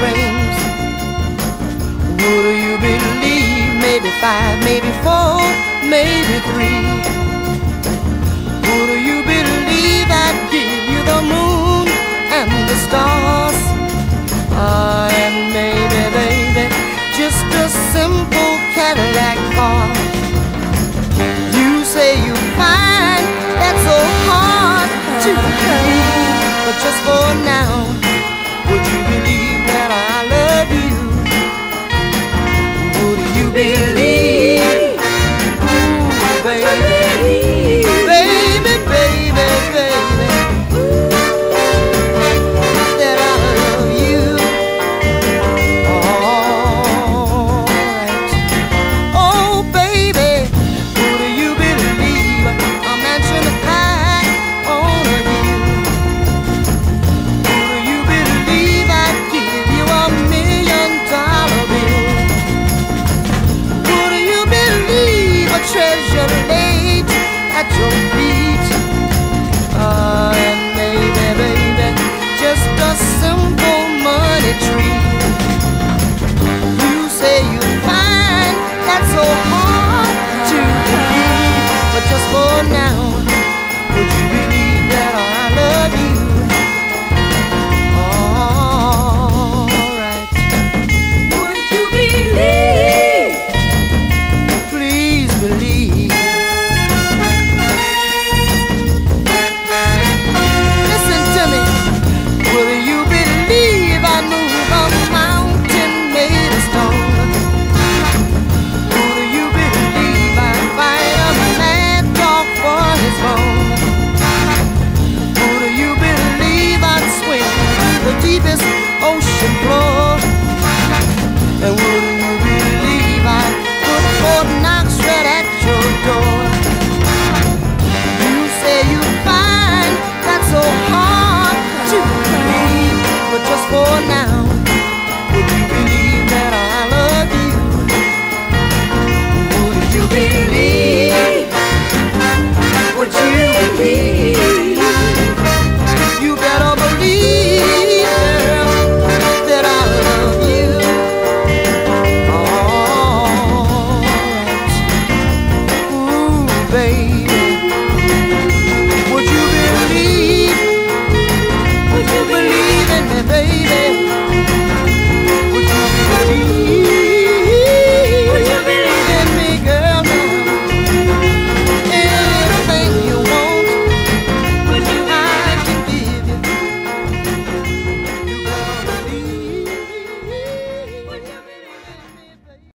springs. Would you believe maybe 5, maybe 4, maybe 3? Would you believe I'd give you the moon and the stars? And maybe, baby, just a simple Cadillac car. You say you find that so hard to believe, but just for now, would you believe that I love you? Would you believe, ooh, baby, baby, baby, baby, that I love you? Alright. Oh, baby, would you believe a mansion high on a hill? Would you believe I'd give you $1 million bill? Would you believe a treasure laid at your feet? And maybe, baby, just a simple money tree. You say you find that so hard to believe, but just for now, would you believe that I love you? Alright. Would you believe? Please believe. Listen to me. Will you believe I move a mountain made of stone? Will you believe I fight a mad dog for his bone? Will you believe I'd swim to the deepest ocean floor?